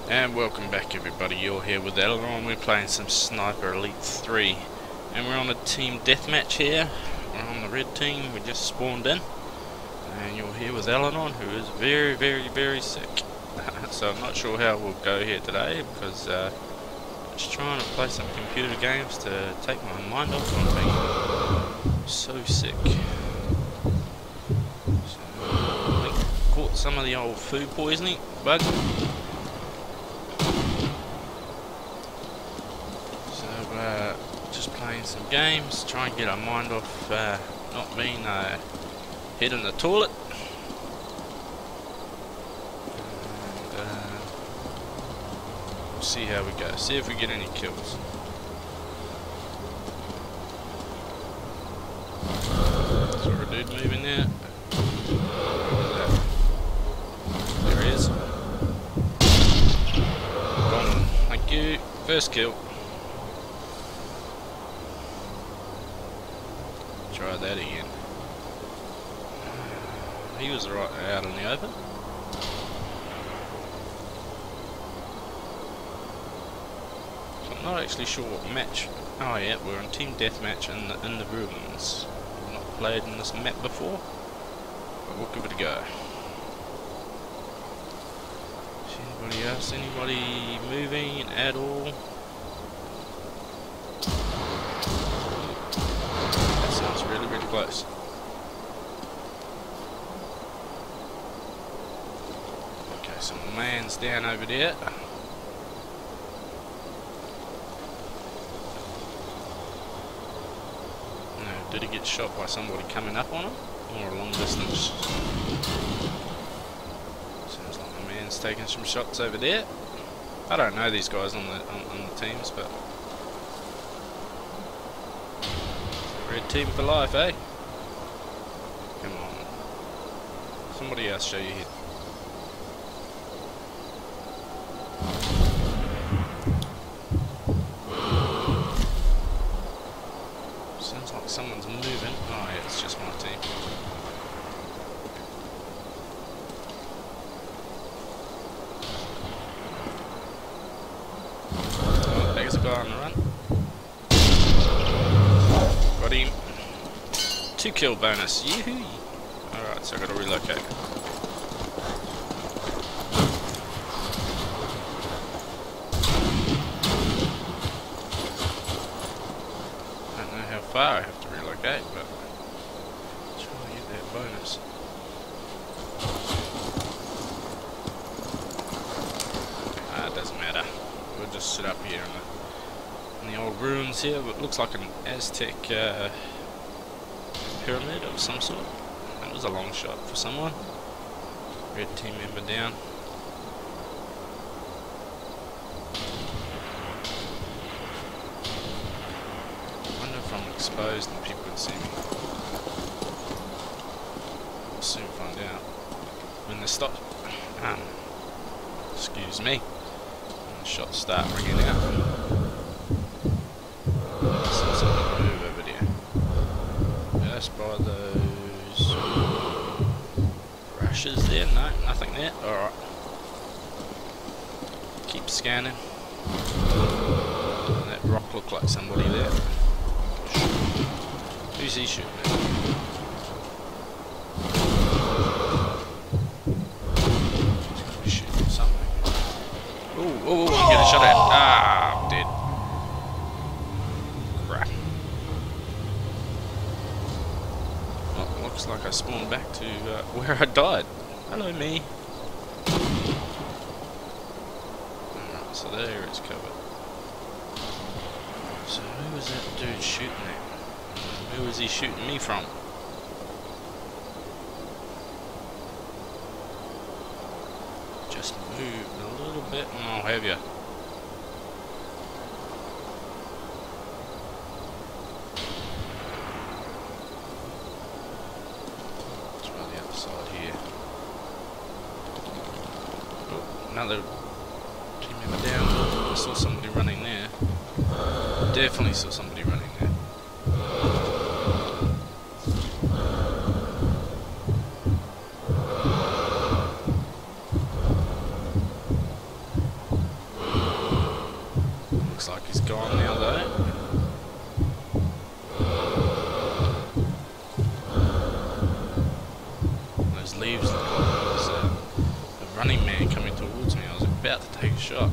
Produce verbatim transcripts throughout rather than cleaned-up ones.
And welcome back everybody, you're here with Eleanor and we're playing some Sniper Elite three. And we're on a team deathmatch here. We're on the red team, we just spawned in. And you're here with Eleanor, who is very, very, very sick. So I'm not sure how we'll go here today, because uh, I'm just trying to play some computer games to take my mind off on being so sick. So, I think I caught some of the old food poisoning bug. Uh, just playing some games, try and get our mind off uh, not being uh, head in the toilet. And uh, we'll see how we go, see if we get any kills. Saw a dude moving there. There he is. Gone. Thank you. First kill. Try that again. He was right out in the open. So I'm not actually sure what match. Oh yeah, we're on team deathmatch in the in the ruins. I've not played in this map before, but we'll give it a go. Is anybody else? Anybody moving at all? Really, really close. Okay, so my man's down over there. No, did he get shot by somebody coming up on him? Or a long distance? Sounds like my man's taking some shots over there. I don't know these guys on the on, on the teams, but red team for life, eh? Come on. Somebody else show your head. Sounds like someone's moving. Oh yeah, it's just my team. Oh, there's a guy on the run. Got him. Two kill bonus. Yoo-hoo! Alright, so I've got to relocate. I don't know how far I have to relocate, but I'm trying to get that bonus. Ah, it doesn't matter. We'll just sit up here in the In the old ruins here, but it looks like an Aztec uh, pyramid of some sort. That was a long shot for someone. Red team member down. I wonder if I'm exposed and people can see me. We'll soon find out. When they stop, um, excuse me, when the shots start ringing out. By those rushes there, no, nothing there. Alright. Keep scanning. That rock looked like somebody there. Who's he shooting at? He's gonna be shooting at something. Oh, oh, oh, get a shot at. Ah, I'm dead. Looks like I spawned back to uh, where I died. Hello, me. Alright, so there it's covered. So who was that dude shooting at? Who was he shooting me from? Just moved a little bit and I'll have you. Another team member down. I saw somebody running there. Definitely saw somebody running there. gone now though. Those leaves look like there's a, a running man coming towards me. I was about to take a shot.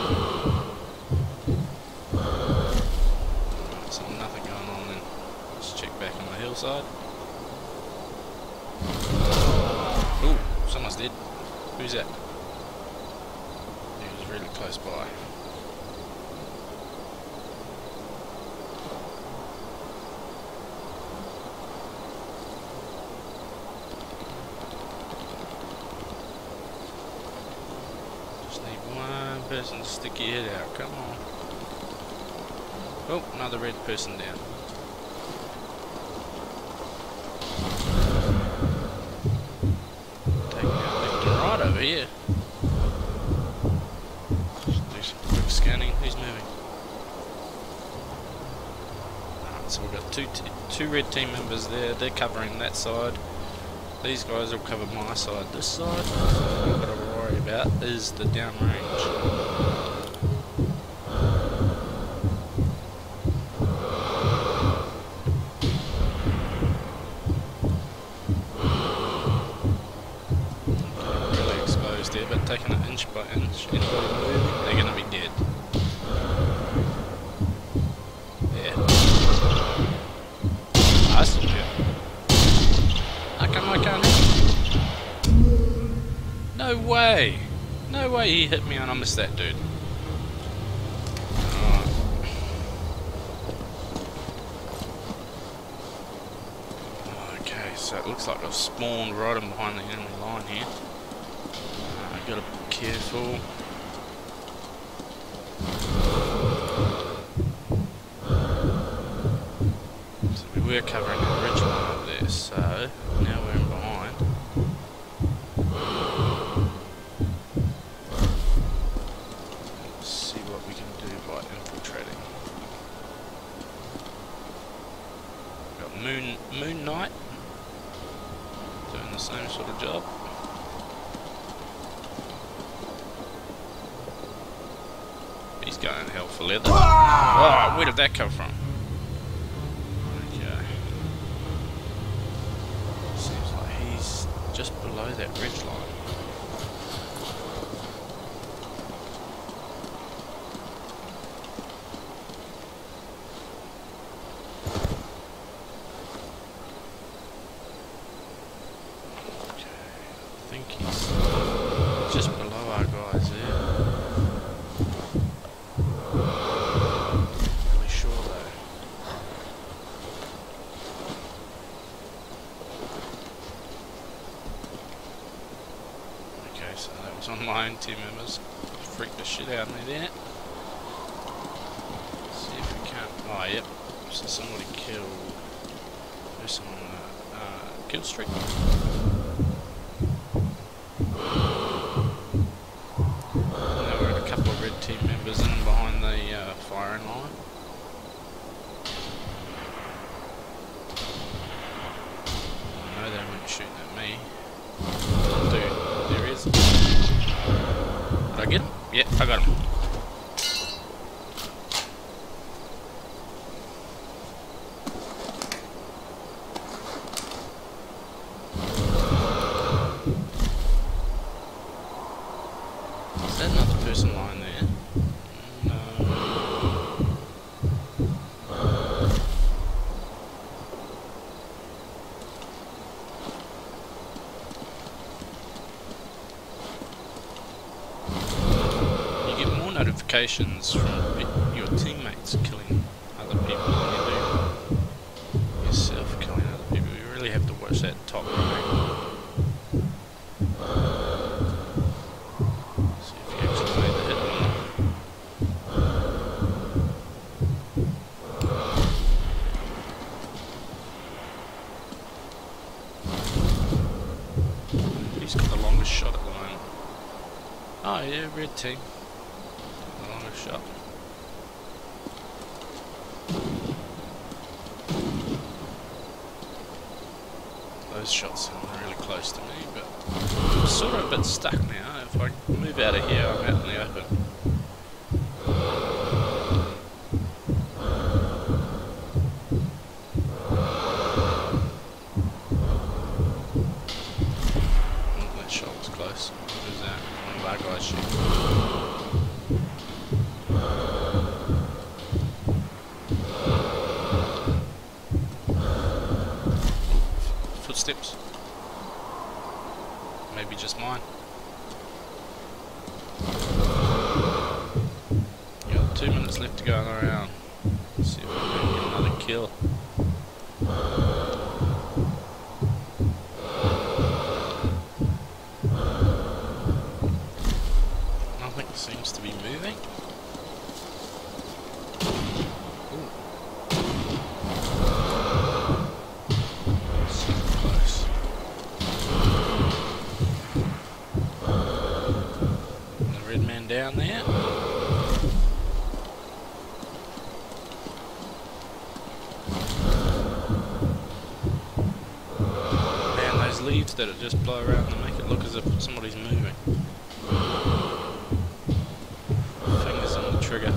Alright, so nothing going on then. Let's check back on the hillside. Ooh, someone's dead. Who's that? He was really close by. Just need one person to stick your head out. Come on. Oh, another red person down. Over here. Just do some quick scanning. Who's moving? Alright, so we've got two t two red team members there. They're covering that side. These guys will cover my side. This side, what I've got to worry about is the downrange. But taking it inch by inch, anybody moving, they're gonna be dead. Yeah. I still do. How come I can't hit him? No way! No way he hit me and I missed that dude. Alright. Okay, so it looks like I've spawned right in behind the enemy line here. Gotta be careful. So we were covering the ridge line up there, so now we're in behind. Let's see what we can do by infiltrating. Got Moon Moon Knight doing the same sort of job. He's going to hell for leather. Oh, where did that come from? Okay. Seems like he's just below that ridge line. Okay. I think he's just below our guys there. So that was on my own team members. Freaked the shit out of me there. Let's see if we can. Oh, yep. So somebody killed. Who's someone on that? Uh, kill streak. There were a couple of red team members in behind the uh, firing line. I know they weren't shooting at me. Dude. There he is. Did I get him? Yeah, I got him. Is that another person lying there? No. Notifications from your teammates killing other people than you do yourself killing other people. You really have to watch that top right. See if you actually made the hit or not. He's got the longest shot at the moment. Oh yeah, red team. Shot. Those shots sound really close to me, but I'm sort of a bit stuck now. If I move out of here, I'm out in the open. shit. Footsteps. Maybe just mine. You got two minutes left to go in the round. Let's see if we can get another kill. Nothing seems to be moving. So close. The red man down there. Leaves that it just blow around and make it look as if somebody's moving. Fingers on the trigger.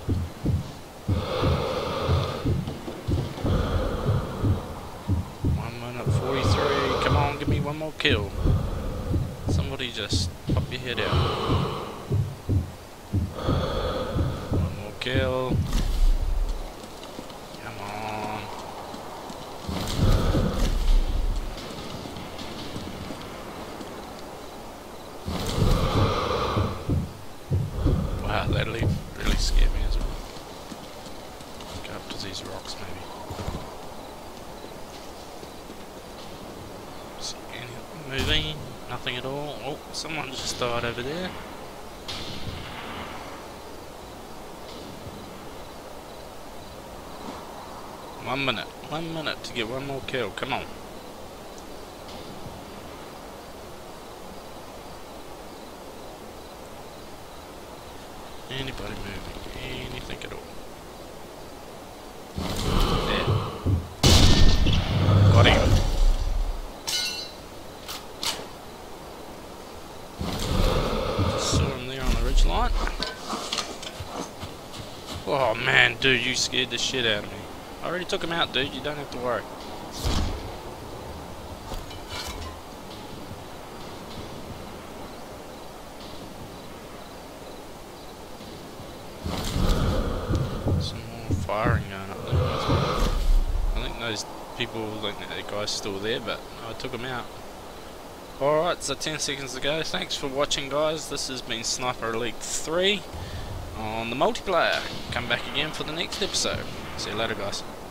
One minute forty-three. Come on, give me one more kill. Somebody just pop your head out. One more kill. Come on. Wow, that really, really scared me as well. Go up to these rocks maybe. See anything moving? Nothing at all. Oh, someone just died over there. One minute. One minute to get one more kill. Come on. Anybody moving? Anything at all? There. Got him. Just saw him there on the ridge line. Oh man, dude, you scared the shit out of me. I already took him out, dude. You don't have to worry. Some more firing going up there as well. I think those people think that the guy's still there, but I took him out. Alright, so ten seconds to go. Thanks for watching, guys. This has been Sniper Elite three on the multiplayer. Come back again for the next episode. See you later, guys.